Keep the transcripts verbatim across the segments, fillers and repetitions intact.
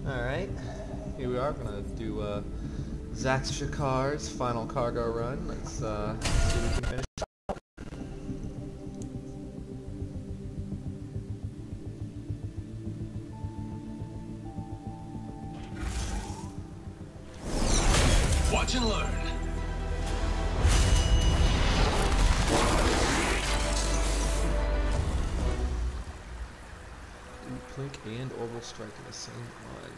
Alright, here we are, gonna do uh, Zach Shakar's final cargo run. Let's uh, see if we can finish. Watch and learn. Plink and orbital strike in the same one.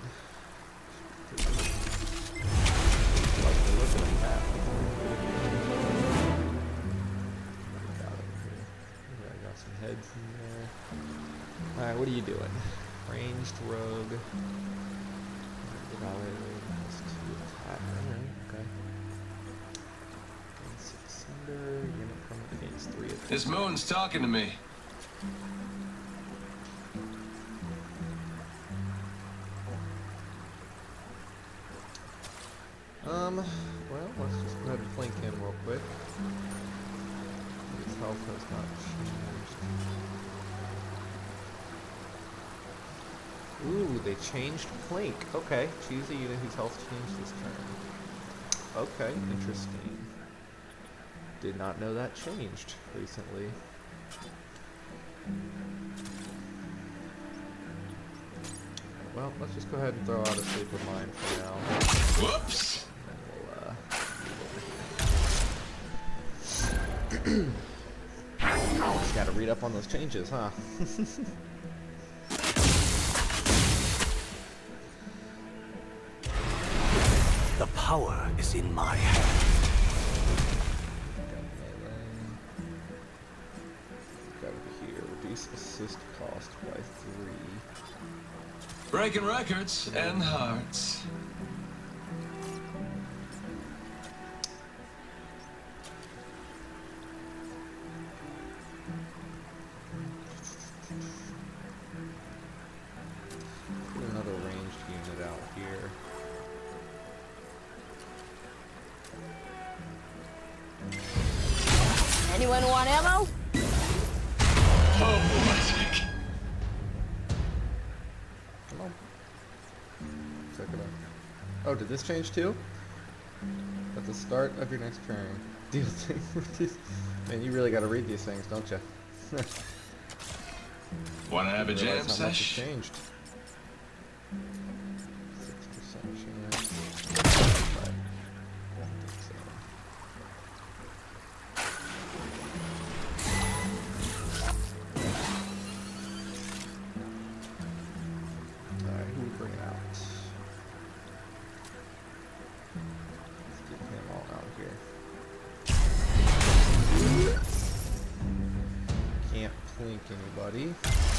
Like the look of that. Got it here. Okay, I got some heads in there. Alright, what are you doing? Ranged rogue. Evaluated has two attack. Alright, okay. Six cinder, unit permanent gains three attack. This moon's talking to me. Um, well, let's just go ahead and flank him real quick. His health has not changed. Ooh, they changed flank. Okay, choose a unit whose health changed this turn. Okay, interesting. Did not know that changed recently. Well, let's just go ahead and throw out a Shape of Mind for now. Whoops! Just gotta read up on those changes, huh? The power is in my hand. Got over here, reduce assist cost by three. Breaking records and hearts. Put another ranged unit out here. Anyone want ammo? Oh, Isaac. Come on. Check it out. Oh, did this change too? At the start of your next turn. Deal things. Man, you really gotta read these things, don't you? Wanna have a jam How much has sesh? changed? Six percent chance. Right. I don't think so. Alright, who we bringing out? Let's get him all out here. Can't plink anybody.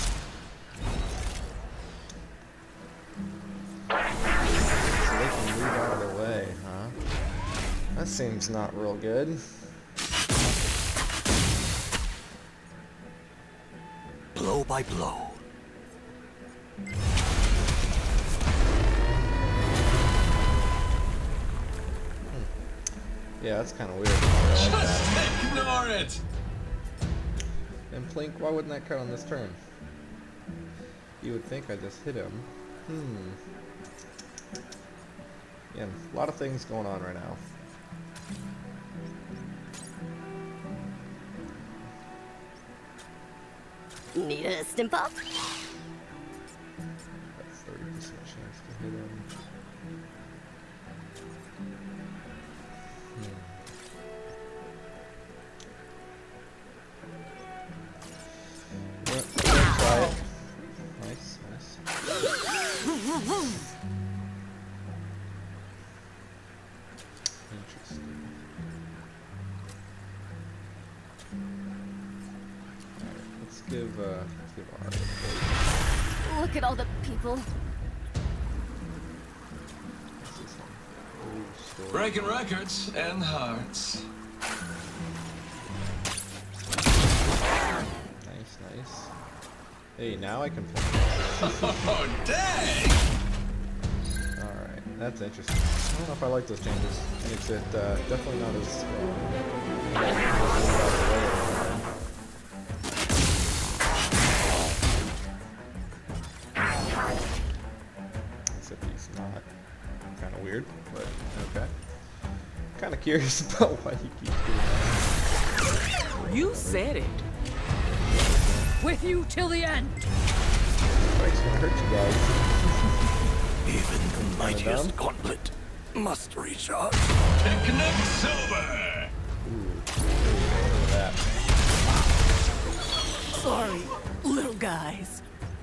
So they can move out of their way, huh? That seems not real good. Blow by blow. Yeah, that's kind of weird. I like Just that. ignore it! And Plink, why wouldn't that cut on this turn? You would think I just hit him. Hmm. Yeah, a lot of things going on right now. Need a stim pop? That's thirty percent chance to hit him. Hmm. Well, let's try it. Nice, nice. Interesting. Alright, let's give, uh, let's give Ari a break. Look at all the people. This is some old story. Breaking records and hearts. Nice, nice. Hey, now I can play. Oh, dang! Alright, that's interesting. I don't know if I like those changes. Makes it uh, definitely not as uh, weird, but okay. Kind of curious about why he keeps doing that. You said it. With you till the end. Spike's gonna hurt you guys. Even the dumb. mightiest gauntlet must recharge. Picnic's over. Ooh, look at that. Sorry, little guys.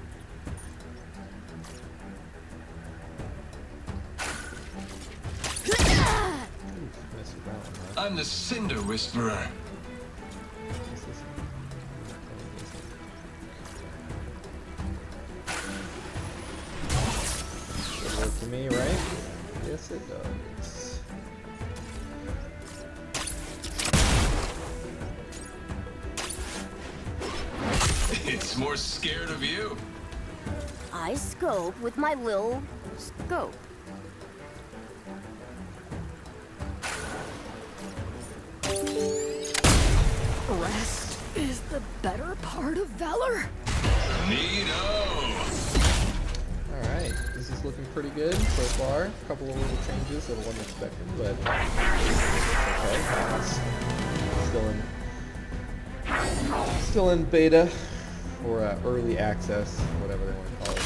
Missed with that one, huh? I'm the Cinder Whisperer. What's this one? Good work to me, right? Yes, it does. It's more scared of you. I scope with my lil scope. Rest is the better part of valor. Neato. Alright, this is looking pretty good so far. A couple of little changes that I wasn't expecting, but okay. It's still in still in beta or uh, early access, whatever they want to call it.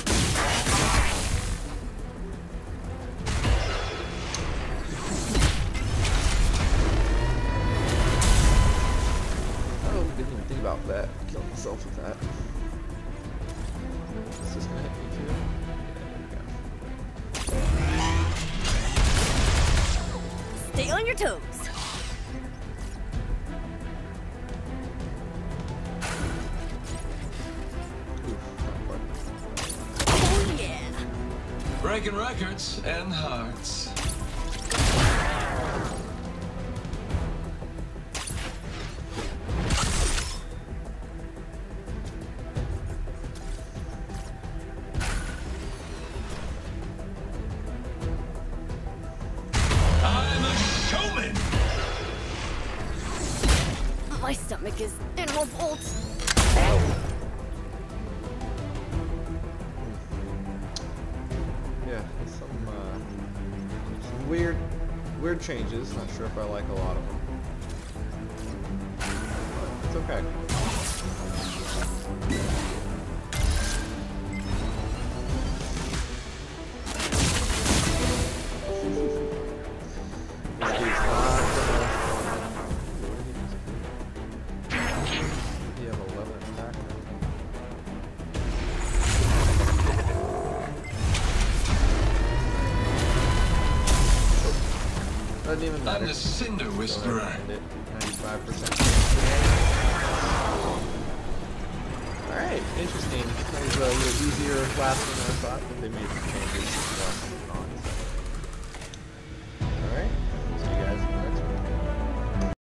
Oh, didn't even think about that. Killed myself with that. Is this gonna hit me too? Stay on your toes. Oh yeah. Breaking records and hearts. I'm a showman. My stomach is in revolt. Yeah, some, uh, some weird, weird changes. Not sure if I like a lot of them. But it's okay. This dude's not gonna... You have eleven attack. Doesn't even matter. I'm the Cinder Go ahead Whisperer. and end it. ninety-five percent. Alright, interesting. That was a little easier last one than I thought, but they made some changes. So